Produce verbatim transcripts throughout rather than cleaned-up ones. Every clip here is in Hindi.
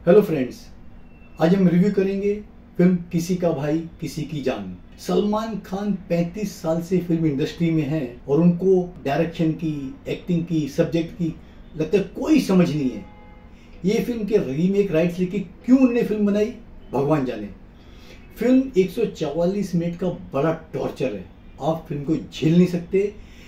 हेलो फ्रेंड्स, आज हम रिव्यू करेंगे फिल्म किसी का भाई किसी की जान। सलमान खान पैंतीस साल से फिल्म इंडस्ट्री में हैं और उनको डायरेक्शन की, एक्टिंग की, सब्जेक्ट की लगता है कोई समझ नहीं है। ये फिल्म के रीमेक राइट्स लेके क्यों उन्होंने फिल्म बनाई भगवान जाने। फिल्म एक सौ चौवालीस मिनट का बड़ा टॉर्चर है, आप फिल्म को झेल नहीं सकते।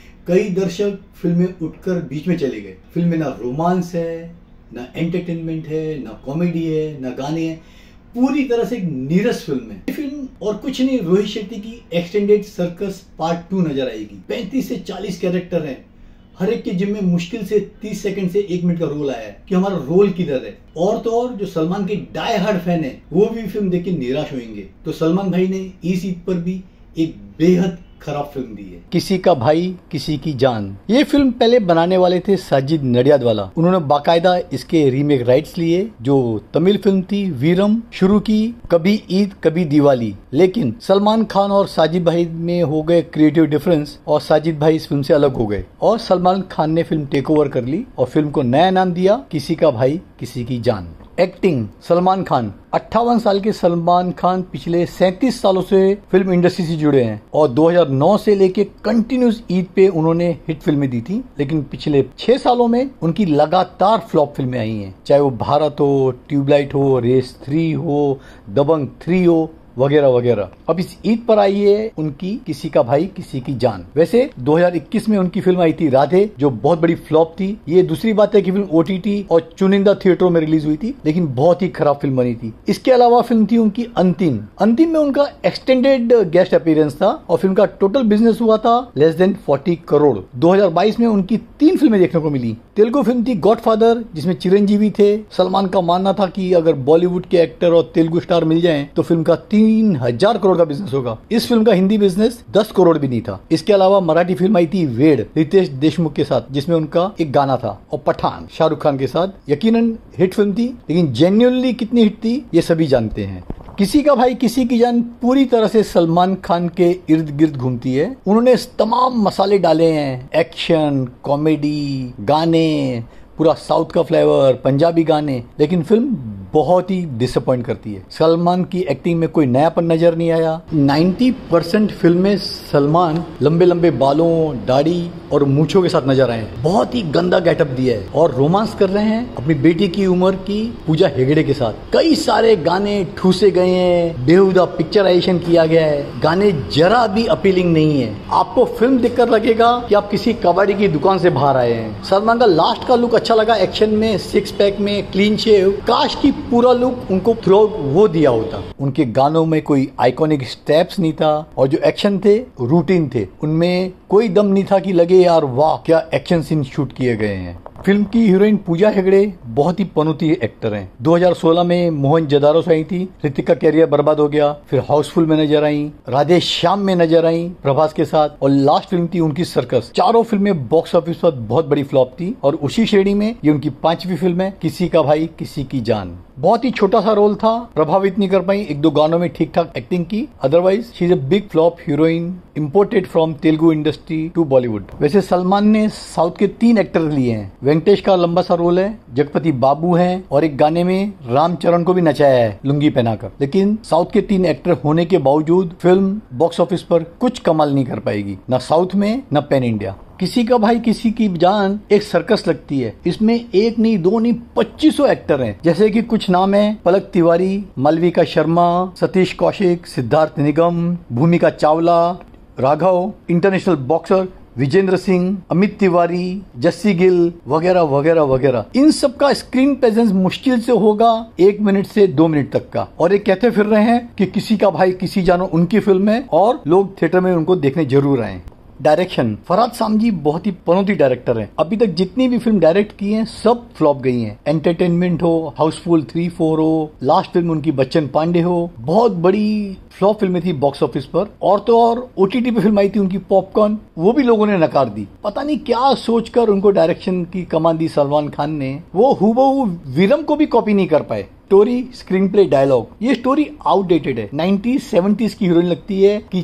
कई दर्शक फिल्म में उठकर बीच में चले गए। फिल्म में ना रोमांस है, ना एंटरटेनमेंट है, ना कॉमेडी है, ना गाने हैं, पूरी तरह से एक नीरस फिल्म है। ये फिल्म और कुछ नहीं, रोहित शेट्टी की एक्सटेंडेड सर्कस पार्ट टू नजर आएगी। पैंतीस से चालीस कैरेक्टर हैं, हर एक के जिम में मुश्किल से तीस सेकंड से एक मिनट का रोल आया है कि हमारा रोल किधर है। और तो और जो सलमान के डाई हार्ड फैन है वो भी फिल्म देख के निराश होंगे। तो सलमान भाई ने इस ईद पर भी एक बेहद खराब फिल्म दी है, किसी का भाई किसी की जान। ये फिल्म पहले बनाने वाले थे साजिद नडियादवाला। उन्होंने बाकायदा इसके रीमेक राइट्स लिए। जो तमिल फिल्म थी वीरम शुरू की, कभी ईद कभी दिवाली, लेकिन सलमान खान और साजिद भाई में हो गए क्रिएटिव डिफरेंस और साजिद भाई इस फिल्म से अलग हो गए और सलमान खान ने फिल्म टेक ओवर कर ली और फिल्म को नया नाम दिया किसी का भाई किसी की जान। एक्टिंग सलमान खान, अट्ठावन साल के सलमान खान पिछले सैंतीस सालों से फिल्म इंडस्ट्री से जुड़े हैं और दो हज़ार नौ से लेके कंटिन्यूस ईद पे उन्होंने हिट फिल्में दी थी। लेकिन पिछले छह सालों में उनकी लगातार फ्लॉप फिल्में आई हैं, चाहे वो भारत हो, ट्यूबलाइट हो, रेस थ्री हो, दबंग थ्री हो, वगैरह वगैरह। अब इस ईद पर आई है उनकी किसी का भाई किसी की जान। वैसे दो हज़ार इक्कीस में उनकी फिल्म आई थी राधे, जो बहुत बड़ी फ्लॉप थी। ये दूसरी बात है कि फिल्म ओटीटी और चुनिंदा थिएटरों में रिलीज हुई थी, लेकिन बहुत ही खराब फिल्म बनी थी। इसके अलावा फिल्म थी उनकी अंतिम। अंतिम में उनका एक्सटेंडेड गेस्ट अपीयरेंस था और फिल्म का टोटल बिजनेस हुआ था लेस देन चालीस करोड़। दो हज़ार बाईस में उनकी तीन फिल्में देखने को मिली। तेलुगु फिल्म थी गॉडफादर, जिसमें चिरंजीवी थे। सलमान का मानना था कि अगर बॉलीवुड के एक्टर और तेलुगु स्टार मिल जाएं तो फिल्म का तीन हजार करोड़ का बिजनेस होगा। इस फिल्म का हिंदी बिजनेस दस करोड़ भी नहीं था। इसके अलावा मराठी फिल्म आई थी वेड रितेश देशमुख के साथ, जिसमें उनका एक गाना था, और पठान शाहरुख खान के साथ। यकीनन हिट फिल्म थी, लेकिन जेन्युइनली कितनी हिट थी ये सभी जानते हैं। किसी का भाई किसी की जान पूरी तरह से सलमान खान के इर्द गिर्द घूमती है। उन्होंने तमाम मसाले डाले हैं, एक्शन, कॉमेडी, गाने, पूरा साउथ का फ्लेवर, पंजाबी गाने, लेकिन फिल्म बहुत ही डिसअपॉइंट करती है। सलमान की एक्टिंग में कोई नयापन नजर नहीं आया। नब्बे परसेंट फिल्म में सलमान लंबे लंबे बालों, दाढ़ी और मूंछों के साथ नजर आए हैं। बहुत ही गंदा गेटअप दिया है और रोमांस कर रहे हैं अपनी बेटी की उम्र की पूजा हेगड़े के साथ। कई सारे गाने ठूसे गए हैं, बेहुदा पिक्चराइजेशन किया गया है, गाने जरा भी अपीलिंग नहीं है। आपको फिल्म देखकर लगेगा कि आप किसी कबाड़ी की दुकान से बाहर आए हैं। सलमान का लास्ट का लुक अच्छा लगा, एक्शन में, सिक्स पैक में, क्लीन शेव। काश की पूरा लुक उनको थ्रू वो दिया होता। उनके गानों में कोई आइकॉनिक स्टेप्स नहीं था और जो एक्शन थे रूटीन थे, उनमें कोई दम नहीं था कि लगे यार वाह क्या एक्शन सीन शूट किए गए हैं। फिल्म की हीरोइन पूजा हेगड़े बहुत ही पनौती एक्टर हैं। दो हज़ार सोलह में मोहन जदारो से आई थी, ऋतिक का कैरियर बर्बाद हो गया। फिर हाउसफुल में नजर आई, राधे श्याम में नजर आई प्रभास के साथ, और लास्ट फिल्म थी उनकी सर्कस। चारों फिल्में बॉक्स ऑफिस पर बहुत बड़ी फ्लॉप थी और उसी श्रेणी में ये उनकी पांचवी फिल्म है किसी का भाई किसी की जान। बहुत ही छोटा सा रोल था, प्रभावित नहीं कर पाई, एक दो गानों में ठीक ठाक एक्टिंग की, otherwise she is a big flop heroine imported from Telugu industry to Bollywood. वैसे सलमान ने साउथ के तीन एक्टर लिए हैं। वेंकटेश का लंबा सा रोल है, जगपति बाबू हैं और एक गाने में रामचरण को भी नचाया है लुंगी पहनाकर। लेकिन साउथ के तीन एक्टर होने के बावजूद फिल्म बॉक्स ऑफिस पर कुछ कमाल नहीं कर पाएगी, न साउथ में न पैन इंडिया। किसी का भाई किसी की जान एक सर्कस लगती है। इसमें एक नहीं, दो नहीं, पच्चीसों एक्टर हैं। जैसे कि कुछ नाम है, पलक तिवारी, मालविका शर्मा, सतीश कौशिक, सिद्धार्थ निगम, भूमिका चावला, राघव, इंटरनेशनल बॉक्सर विजेंद्र सिंह, अमित तिवारी, जस्सी गिल, वगैरह वगैरह वगैरह। इन सब का स्क्रीन प्रेजेंस मुश्किल से होगा एक मिनट से दो मिनट तक का, और ये कहते फिर रहे हैं कि किसी का भाई किसी जानो उनकी फिल्म है और लोग थिएटर में उनको देखने जरूर आए। डायरेक्शन, फरहाद सामजी बहुत ही पनौती डायरेक्टर हैं। अभी तक जितनी भी फिल्म डायरेक्ट की हैं सब फ्लॉप गई हैं। एंटरटेनमेंट हो, हाउसफुल थ्री फोर हो, लास्ट फिल्म उनकी बच्चन पांडे हो, बहुत बड़ी फ्लॉप फिल्में थी बॉक्स ऑफिस पर। और तो और ओटीटी पे फिल्म आई थी उनकी पॉपकॉर्न, वो भी लोगों ने नकार दी। पता नहीं क्या सोचकर उनको डायरेक्शन की कमान दी सलमान खान ने। वो हूबहू वीरम को भी कॉपी नहीं कर पाए। स्टोरी, स्क्रीन प्ले, डायलॉग, ये स्टोरी आउटडेटेड है। नाइनटीज सेवेंटीज की हीरोइन लगती है कि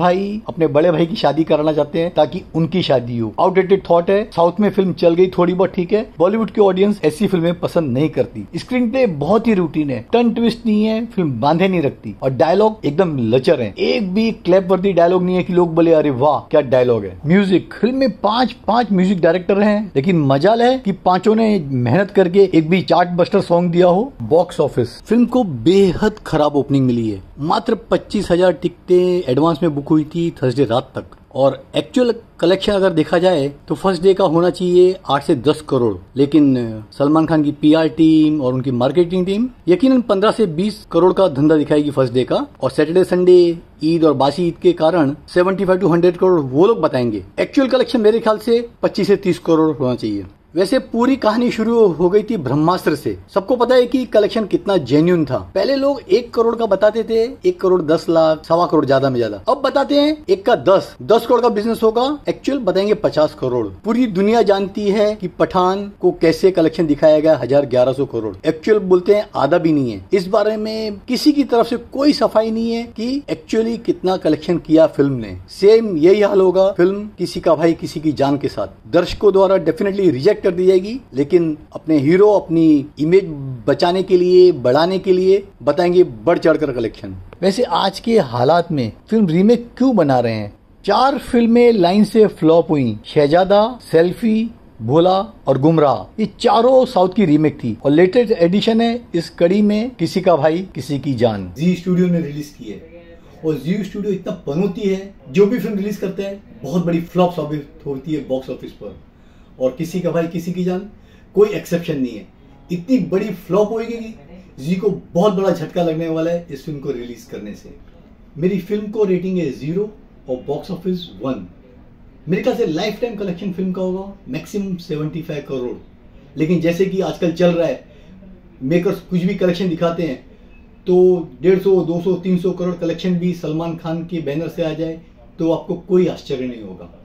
भाई अपने बड़े भाई की शादी कराना चाहते हैं ताकि उनकी शादी हो। आउटडेटेड थॉट है। साउथ में फिल्म चल गई थोड़ी बहुत ठीक है, बॉलीवुड की ऑडियंस ऐसी फिल्में पसंद नहीं करती। स्क्रीन प्ले बहुत ही रूटीन है, टर्न ट्विस्ट नहीं है, फिल्म बांधे नहीं रखती और डायलॉग एकदम लचर है। एक भी क्लैप वर्दी डायलॉग नहीं है कि लोग बोले अरे वाह क्या डायलॉग है। म्यूजिक, फिल्म में पांच पांच म्यूजिक डायरेक्टर हैं, लेकिन मजाल है कि पांचों ने मेहनत करके एक भी चार्ट बस्टर सॉन्ग दिया हो। बॉक्स ऑफिस, फिल्म को बेहद खराब ओपनिंग मिली है। मात्र पच्चीस हजार टिकटें एडवांस में बुक हुई थी थर्सडे रात तक, और एक्चुअल कलेक्शन अगर देखा जाए तो फर्स्ट डे का होना चाहिए आठ से दस करोड़, लेकिन सलमान खान की पीआर टीम और उनकी मार्केटिंग टीम यकीनन पंद्रह से बीस करोड़ का धंधा दिखाएगी फर्स्ट डे का, और सैटरडे संडे ईद और बासी ईद के कारण पचहत्तर टू सौ करोड़ वो लोग बताएंगे। एक्चुअल कलेक्शन मेरे ख्याल से पच्चीस से तीस करोड़ होना चाहिए। वैसे पूरी कहानी शुरू हो गई थी ब्रह्मास्त्र से। सबको पता है कि कलेक्शन कितना जेन्युइन था। पहले लोग एक करोड़ का बताते थे, एक करोड़ दस लाख, सवा करोड़ ज्यादा में ज्यादा। अब बताते हैं एक का दस दस करोड़ का बिजनेस होगा, एक्चुअल बताएंगे पचास करोड़। पूरी दुनिया जानती है कि पठान को कैसे कलेक्शन दिखाया गया, हजार ग्यारह सौ करोड़। एक्चुअल बोलते हैं आधा भी नहीं है। इस बारे में किसी की तरफ से कोई सफाई नहीं है कि एक्चुअली कितना कलेक्शन किया फिल्म ने। सेम यही हाल होगा फिल्म किसी का भाई किसी की जान के साथ। दर्शकों द्वारा डेफिनेटली रिजेक्ट कर दी जाएगी, लेकिन अपने हीरो अपनी इमेज बचाने के लिए, बढ़ाने के लिए बताएंगे बढ़ चढ़कर कलेक्शन। वैसे आज के हालात में फिल्म रीमेक क्यों बना रहे हैं? चार फिल्में लाइन से फ्लॉप हुई, शहजादा, सेल्फी, भोला और गुमराह, ये चारों साउथ की रीमेक थी, और लेटेस्ट एडिशन है इस कड़ी में किसी का भाई किसी की जान। जी स्टूडियो ने रिलीज की है, और जी स्टूडियो इतना पनौती है, जो भी फिल्म रिलीज करते हैं बहुत बड़ी फ्लॉप साबित होती है बॉक्स ऑफिस पर, और किसी का भाई किसी की जान कोई एक्सेप्शन नहीं है। इतनी बड़ी फ्लॉप होगी कि जी को बहुत बड़ा झटका लगने वाला है इस फिल्म को रिलीज करने से। मेरी फिल्म को रेटिंग है जीरो और बॉक्स ऑफिस वन। मेरे ख्याल से लाइफ टाइम कलेक्शन फिल्म का होगा मैक्सिमम पचहत्तर करोड़, लेकिन जैसे कि आजकल चल रहा है, मेकर्स कुछ भी कलेक्शन दिखाते हैं तो डेढ़ सौ दो सौ तीन सौ करोड़ कलेक्शन भी सलमान खान के बैनर से आ जाए तो आपको कोई आश्चर्य नहीं होगा।